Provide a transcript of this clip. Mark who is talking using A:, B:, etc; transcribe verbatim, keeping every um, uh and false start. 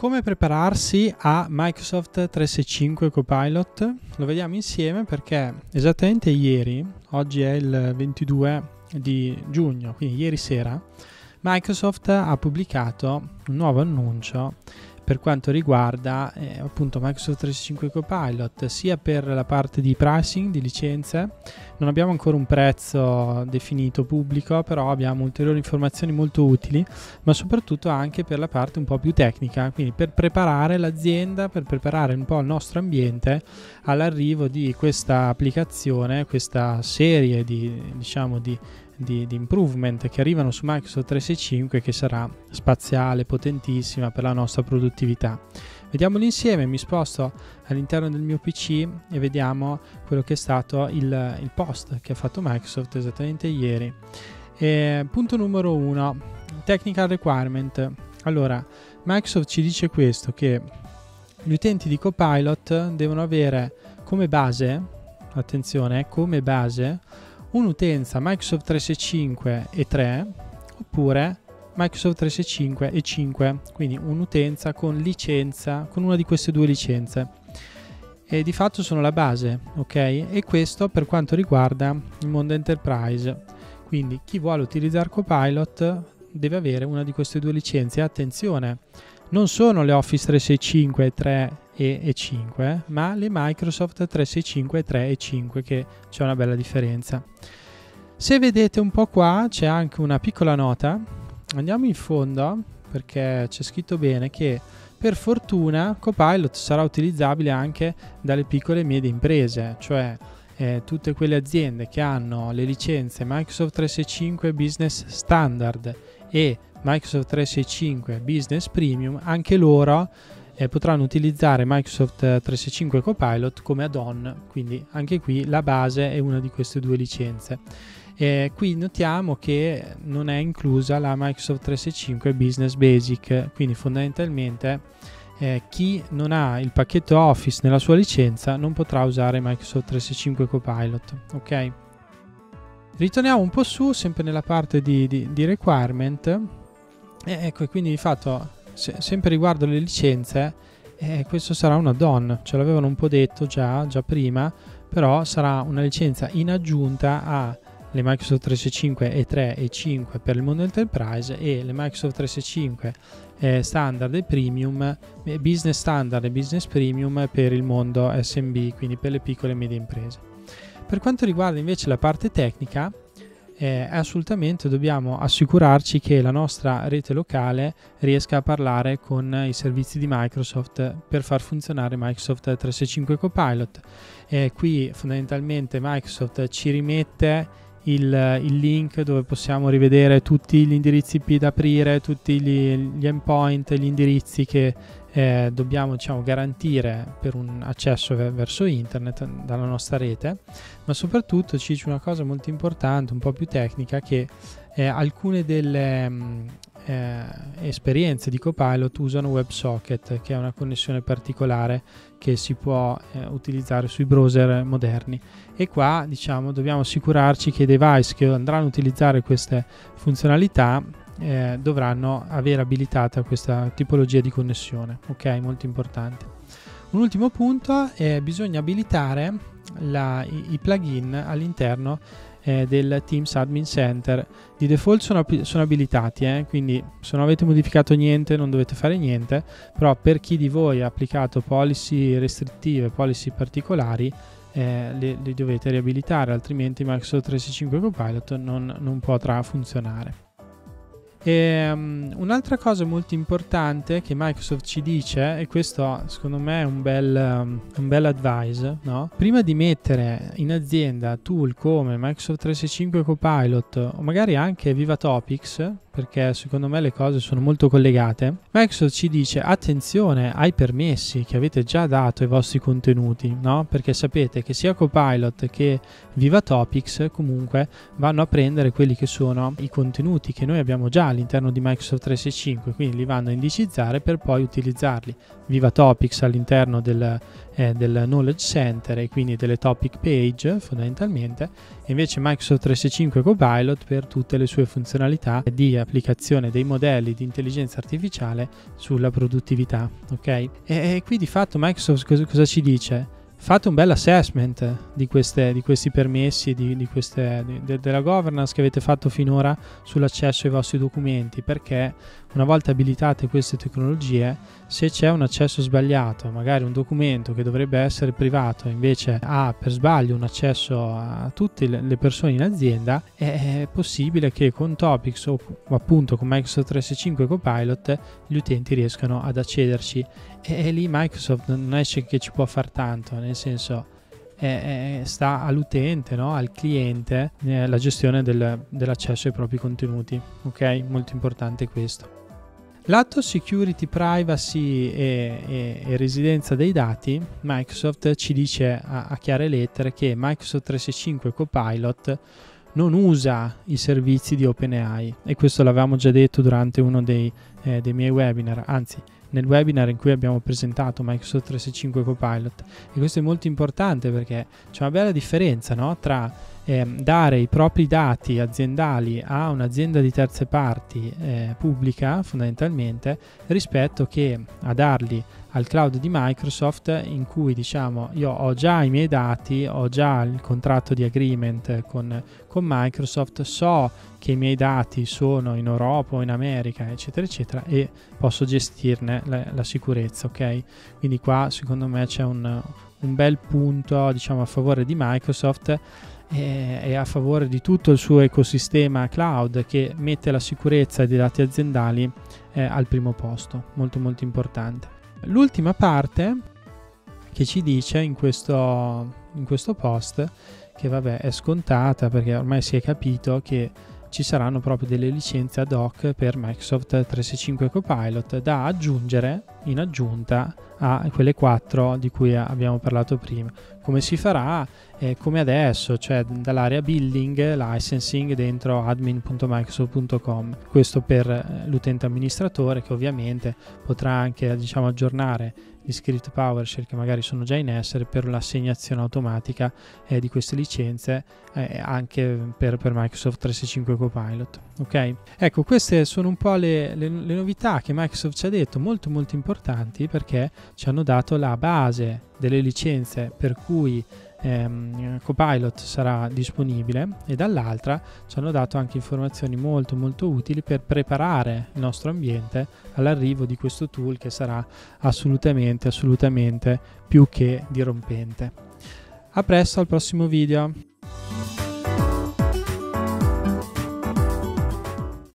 A: Come prepararsi a Microsoft trecentosessantacinque Copilot? Lo vediamo insieme perché esattamente ieri, oggi è il ventidue di giugno, quindi ieri sera, Microsoft ha pubblicato un nuovo annuncio per quanto riguarda eh, appunto Microsoft trecentosessantacinque Copilot, sia per la parte di pricing, di licenze. Non abbiamo ancora un prezzo definito pubblico, però abbiamo ulteriori informazioni molto utili, ma soprattutto anche per la parte un po' più tecnica, quindi per preparare l'azienda, per preparare un po' il nostro ambiente all'arrivo di questa applicazione, questa serie di, diciamo, di Di, di improvement che arrivano su Microsoft trecentosessantacinque, che sarà spaziale, potentissima per la nostra produttività. Vediamoli insieme. Mi sposto all'interno del mio P C e vediamo quello che è stato il, il post che ha fatto Microsoft esattamente ieri. E, punto numero uno, technical requirement. Allora, Microsoft ci dice questo, che gli utenti di Copilot devono avere come base, attenzione, come base un'utenza Microsoft trecentosessantacinque e tre oppure Microsoft trecentosessantacinque e cinque, quindi un'utenza con licenza, con una di queste due licenze, e di fatto sono la base, ok? E questo per quanto riguarda il mondo enterprise, quindi chi vuole utilizzare Copilot deve avere una di queste due licenze. Attenzione, non sono le Office trecentosessantacinque, tre e, e cinque, ma le Microsoft trecentosessantacinque, tre e cinque, che c'è una bella differenza. Se vedete un po' qua c'è anche una piccola nota, andiamo in fondo perché c'è scritto bene che per fortuna Copilot sarà utilizzabile anche dalle piccole e medie imprese, cioè eh, tutte quelle aziende che hanno le licenze Microsoft trecentosessantacinque Business Standard e Microsoft trecentosessantacinque Business Premium, anche loro eh, potranno utilizzare Microsoft trecentosessantacinque Copilot come add-on, quindi anche qui la base è una di queste due licenze. Eh, qui notiamo che non è inclusa la Microsoft trecentosessantacinque Business Basic, quindi fondamentalmente eh, chi non ha il pacchetto Office nella sua licenza non potrà usare Microsoft trecentosessantacinque Copilot, ok? Ritorniamo un po' su, sempre nella parte di, di, di requirement. Eh, ecco, quindi di fatto se, sempre riguardo le licenze, eh, questo sarà un add-on, ce l'avevano un po' detto già, già prima, però sarà una licenza in aggiunta a le Microsoft trecentosessantacinque e tre e cinque per il mondo enterprise e le Microsoft trecentosessantacinque eh, standard e premium, eh, business standard e business premium per il mondo S M B, quindi per le piccole e medie imprese. Per quanto riguarda invece la parte tecnica, eh, assolutamente dobbiamo assicurarci che la nostra rete locale riesca a parlare con i servizi di Microsoft per far funzionare Microsoft trecentosessantacinque Copilot. Eh, qui fondamentalmente Microsoft ci rimette Il, il link dove possiamo rivedere tutti gli indirizzi I P da aprire, tutti gli, gli endpoint, gli indirizzi che eh, dobbiamo, diciamo, garantire per un accesso verso internet dalla nostra rete, ma soprattutto ci dice una cosa molto importante, un po' più tecnica, che eh, alcune delle mh, eh, esperienze di Copilot usano WebSocket, che è una connessione particolare che si può eh, utilizzare sui browser moderni, e qua, diciamo, dobbiamo assicurarci che i device che andranno a utilizzare queste funzionalità eh, dovranno avere abilitata questa tipologia di connessione, ok? Molto importante. Un ultimo punto è bisogna abilitare la, i, i plugin all'interno eh, del Teams Admin Center. Di default sono, sono abilitati, eh? Quindi se non avete modificato niente non dovete fare niente, però per chi di voi ha applicato policy restrittive, policy particolari, eh, le, le dovete riabilitare, altrimenti Microsoft trecentosessantacinque Copilot non, non potrà funzionare. E, um, un'altra cosa molto importante che Microsoft ci dice, e questo secondo me è un bel, um, un bel advice, no? Prima di mettere in azienda tool come Microsoft trecentosessantacinque Copilot o magari anche Viva Topics, perché secondo me le cose sono molto collegate, Microsoft ci dice attenzione ai permessi che avete già dato ai vostri contenuti, no? Perché sapete che sia Copilot che Viva Topics comunque vanno a prendere quelli che sono i contenuti che noi abbiamo già all'interno di Microsoft trecentosessantacinque, quindi li vanno a indicizzare per poi utilizzarli. Viva Topics all'interno del, eh, del Knowledge Center e quindi delle topic page fondamentalmente, e invece Microsoft trecentosessantacinque Copilot per tutte le sue funzionalità di applicazione dei modelli di intelligenza artificiale sulla produttività, ok? E, e qui di fatto Microsoft cosa, cosa ci dice? Fate un bel assessment di, queste, di questi permessi, di, di queste, di, de, della governance che avete fatto finora sull'accesso ai vostri documenti, perché una volta abilitate queste tecnologie, se c'è un accesso sbagliato, magari un documento che dovrebbe essere privato invece ha per sbaglio un accesso a tutte le persone in azienda, è possibile che con Topics o, o appunto con Microsoft trecentosessantacinque Copilot gli utenti riescano ad accederci, e, e lì Microsoft non è che ci può far tanto, nel senso eh, eh, sta all'utente, no? Al cliente, eh, la gestione del, dell'accesso ai propri contenuti, ok? Molto importante questo. Lato security, privacy e, e, e residenza dei dati, Microsoft ci dice a, a chiare lettere che Microsoft trecentosessantacinque Copilot non usa i servizi di OpenAI, e questo l'avevamo già detto durante uno dei, eh, dei miei webinar, anzi nel webinar in cui abbiamo presentato Microsoft trecentosessantacinque Copilot. E questo è molto importante perché c'è una bella differenza, no? Tra eh, dare i propri dati aziendali a un'azienda di terze parti eh, pubblica fondamentalmente, rispetto che a darli al cloud di Microsoft, in cui diciamo io ho già i miei dati, ho già il contratto di agreement con, con Microsoft, so che i miei dati sono in Europa o in America eccetera eccetera, e posso gestirne la, la sicurezza, ok? Quindi qua secondo me c'è un, un bel punto, diciamo, a favore di Microsoft e, e a favore di tutto il suo ecosistema cloud, che mette la sicurezza dei dati aziendali eh, al primo posto, molto molto importante. L'ultima parte che ci dice in questo, in questo post, che vabbè è scontata perché ormai si è capito che ci saranno proprio delle licenze ad hoc per Microsoft trecentosessantacinque Copilot da aggiungere in aggiunta a quelle quattro di cui abbiamo parlato prima. Come si farà? Eh, come adesso, cioè dall'area building, licensing dentro admin punto microsoft punto com. Questo per l'utente amministratore, che ovviamente potrà anche, diciamo, aggiornare gli script PowerShell che magari sono già in essere per l'assegnazione automatica eh, di queste licenze eh, anche per, per Microsoft trecentosessantacinque Copilot. Ok? Ecco, queste sono un po' le, le, le novità che Microsoft ci ha detto, molto molto importanti, perché ci hanno dato la base delle licenze per cui ehm, Copilot sarà disponibile, e dall'altra ci hanno dato anche informazioni molto molto utili per preparare il nostro ambiente all'arrivo di questo tool, che sarà assolutamente assolutamente più che dirompente. A presto, al prossimo video.